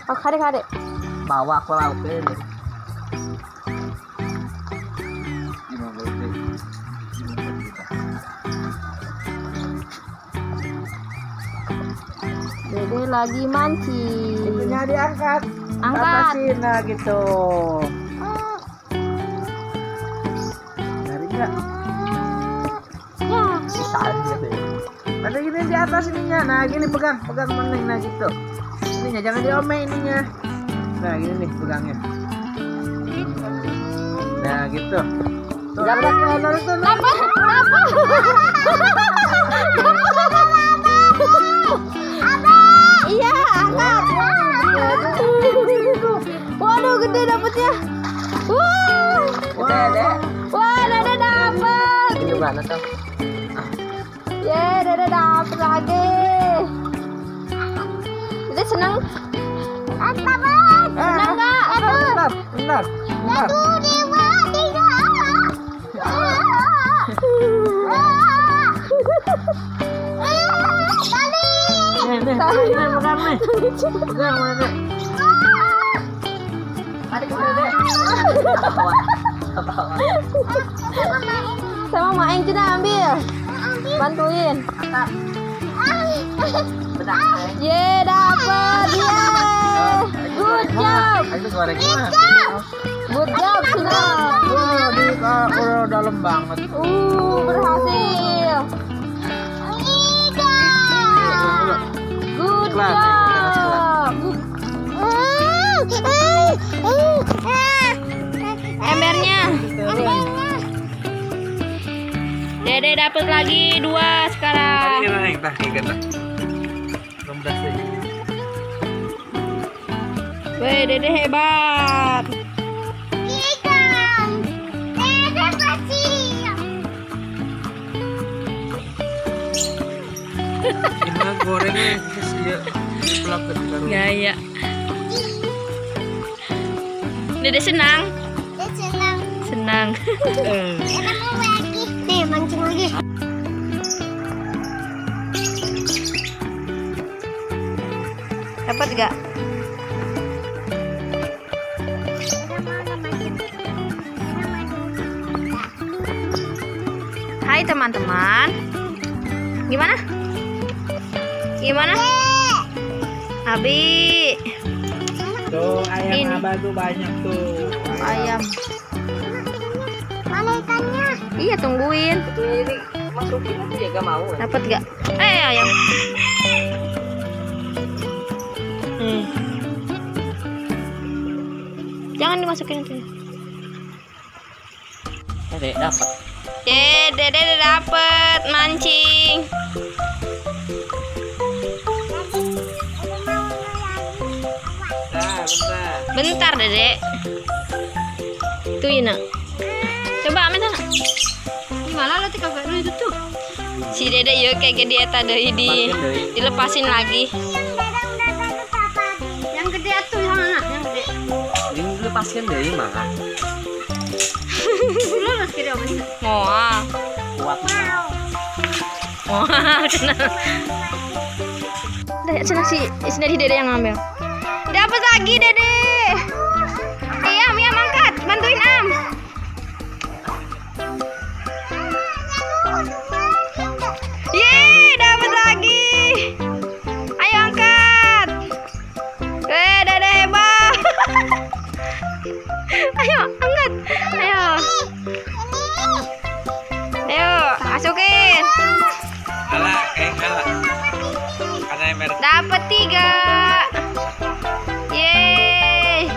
Oh, kade. Bawa aku lauk ini. Dede lagi mancing. Itunya diangkat. Angkat. Atasin, nah gitu. Dari enggak? Ya. Bisa aja deh. Ada gini di atas ininya. Nah, gini pegang meneng, nah gitu. Ininya jangan diome ininya. Nah, gini nih pegangnya. Nah, gitu. Tuh, dapat tuh. Dapat. Iya, angkat. Waduh, gede dapatnya. Gede, Dek. Wah, Dede dapat. Ini mana tuh? Ye, Dede dapat lagi. Dede senang? Senang nggak? Benar. Pegang mana? Tarik mana, Dek? Sama Maeng juga ambil. Bantuin. Benar, Dek. Ye, dapat. Ye. Good job. Itu gorengnya. Good job, senang. Udah dalam banget. Berhasil. Good Kelas, job. Embernya. Dede dapat lagi 2 sekarang. Weh, Dede hebat. Ini gorengnya ya pelak baru. Gaya. Dede senang. Senang. Nih, mancing lagi. Dapat gak? Hai teman-teman. Gimana? Abi. Tuh ayam Ini. abah tuh banyak tuh. Ayam. Mana ikannya? Iya, tungguin. Ini masukin aja ya, gak mau. Dapat gak? Ayam. Jangan dimasukin itu. Dek dapat. Dede dapat mancing. Bentar, Dede. Tuh Ina. Coba ambil sana. Gimana lo kagak dulu itu tuh? Si Dede yuk kayak dia tadi dilepasin lagi. Yang gede tuh yang mana? Yang gede. Ini lepaskan dari mana? Lu harus kiri apa sih? Moa. Kuatnya. Wah, kena. Sana si dari Dede yang ngambil. Dapat lagi Dede. Am angkat, bantuin Am. Yeay, dapat lagi. Ayo angkat. Dede hebat. Ayo angkat. Ayo, masukin. Kalah. Karena emer. Dapat 3. Yeay.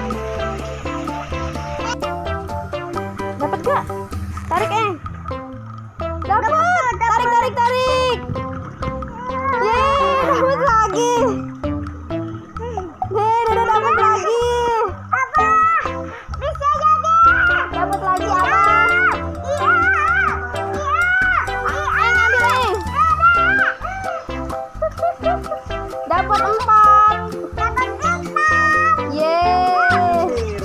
Dapat gak? Tarik, Dapat. Tarik. Yeay, dapat lagi. Dede dapat lagi. Bisa jadi. Dapat lagi apa? Ambil, Dapat 4. Yeay.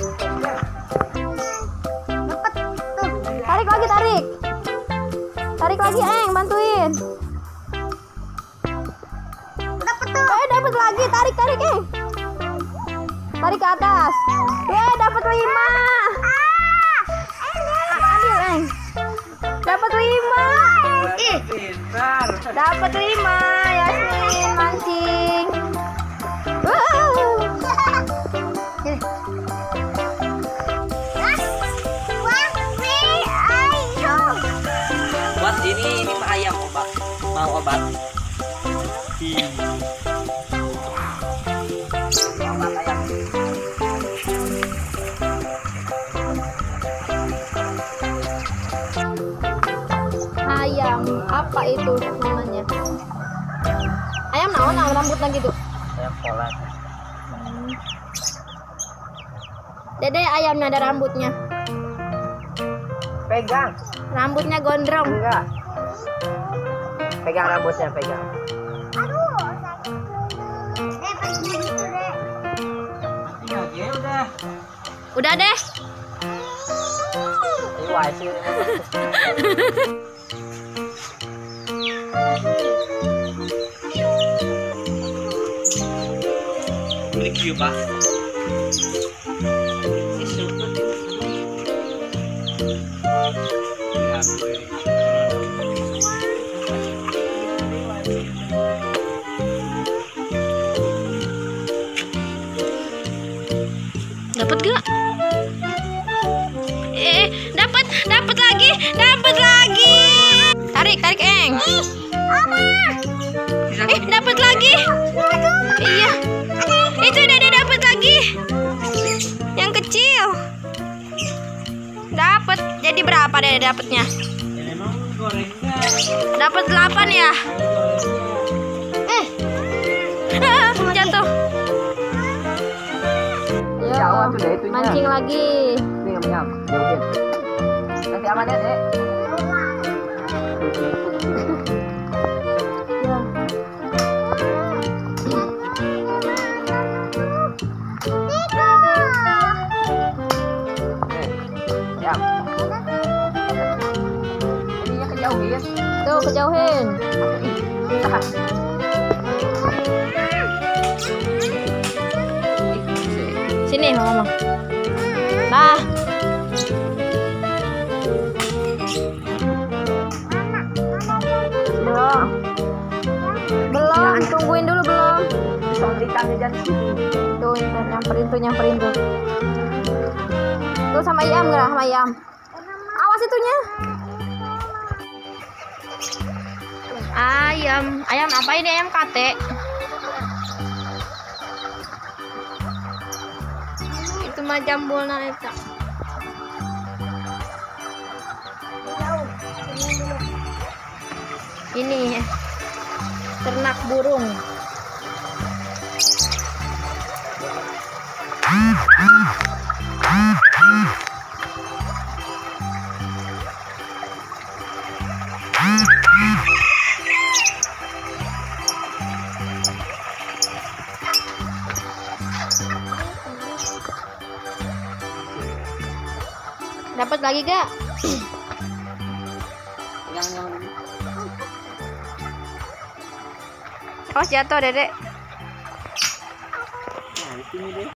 Tarik lagi, bantuin. Dapat tuh. Dapat lagi, tarik, Tarik ke atas. Dapat 5. Ambil, Eng. Dapat 5. Ih, Pintar. dapat 5. Yasmin mancing. Wow. Ini. Buat ini mah ayam obat. Mau obat. Obat ayam. Ayam, apa itu namanya? Ayam naon rambutnya gitu. Ayam polat. Dede ayamnya ada rambutnya. Pegang. Rambutnya gondrong. Enggak. Pegang rambutnya, pegang. Iya, udah. Udah deh. Wah, sih. Thank you, Pak. Dapat gak? Dapat lagi. Tarik, Eng. Dapat lagi. Iya. Itu Dede dapat lagi. Yang kecil. Dapat. Jadi berapa Dede dapatnya? Dapat 8 ya? Jatuh. Jauh tuh deh itunya. Mancing lagi. Ini nyam, jauhin. Nanti aman ya, Dek. Ya. Jam. Ininya kejauhin. Tuh, kejauhin. Sini, Mama. Nah. Belum, tungguin dulu belum. Bisa berikan aja di sini. Tuh, nyamperin tuh. Tuh sama Iam gerah, sama Iam. Awas itunya. Ayam apa ini? Ayam kate. Itu mah jambulna eta. Ini ternak burung. Dapat lagi gak? Yang Awas jatuh, Dedek. nah, di sini deh.